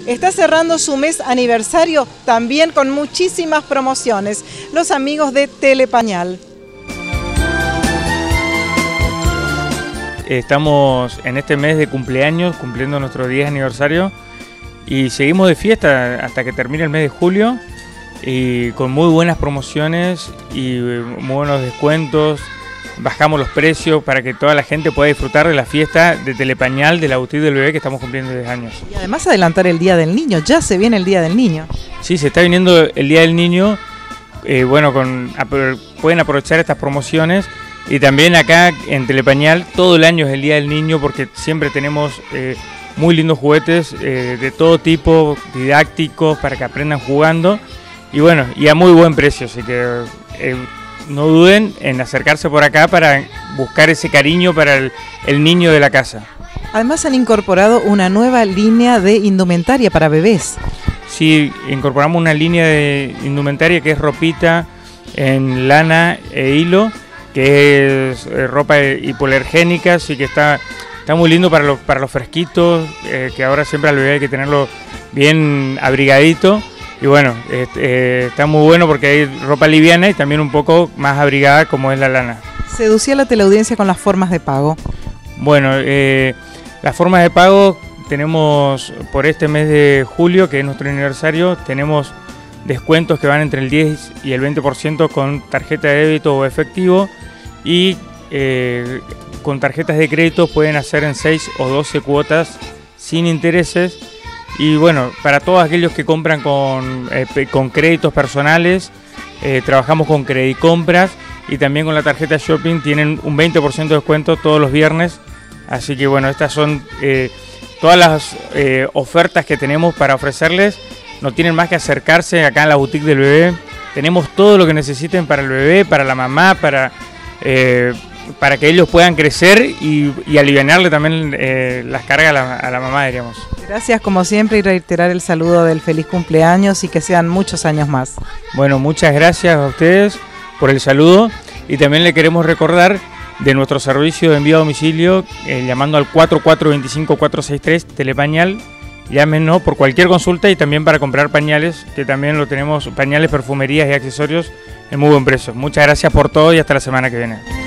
está cerrando su mes aniversario también con muchísimas promociones. Los amigos de Telepañal. Estamos en este mes de cumpleaños, cumpliendo nuestro 10 aniversario y seguimos de fiesta hasta que termine el mes de julio y con muy buenas promociones y muy buenos descuentos. Bajamos los precios para que toda la gente pueda disfrutar de la fiesta de Telepañal de la boutique del bebé que estamos cumpliendo 10 años. Y además adelantar el Día del Niño, ya se viene el Día del Niño. Sí, se está viniendo el Día del Niño, pueden aprovechar estas promociones. Y también acá en Telepañal todo el año es el Día del Niño porque siempre tenemos muy lindos juguetes de todo tipo, didácticos, para que aprendan jugando y a muy buen precio, así que no duden en acercarse por acá para buscar ese cariño para el niño de la casa. Además han incorporado una nueva línea de indumentaria para bebés. Sí, incorporamos una línea de indumentaria que es ropita en lana e hilo, que es ropa hipoalergénica, así que está muy lindo para los fresquitos, que ahora siempre al bebé hay que tenerlo bien abrigadito. Y bueno, está muy bueno porque hay ropa liviana y también un poco más abrigada como es la lana. Seducía a la teleaudiencia con las formas de pago. Bueno, las formas de pago tenemos por este mes de julio, que es nuestro aniversario, tenemos descuentos que van entre el 10 y el 20% con tarjeta de débito o efectivo y con tarjetas de crédito pueden hacer en 6 o 12 cuotas sin intereses. Y bueno, para todos aquellos que compran con créditos personales, trabajamos con Credicompras y también con la tarjeta Shopping tienen un 20% de descuento todos los viernes. Así que bueno, estas son todas las ofertas que tenemos para ofrecerles. No tienen más que acercarse acá en la boutique del bebé. Tenemos todo lo que necesiten para el bebé, para la mamá, para que ellos puedan crecer y alivianarle también las cargas a la mamá, diríamos. Gracias como siempre y reiterar el saludo del feliz cumpleaños y que sean muchos años más. Bueno, muchas gracias a ustedes por el saludo y también le queremos recordar de nuestro servicio de envío a domicilio llamando al 4425-463 Telepañal. Llámenos por cualquier consulta y también para comprar pañales, que también lo tenemos, pañales, perfumerías y accesorios en muy buen precio. Muchas gracias por todo y hasta la semana que viene.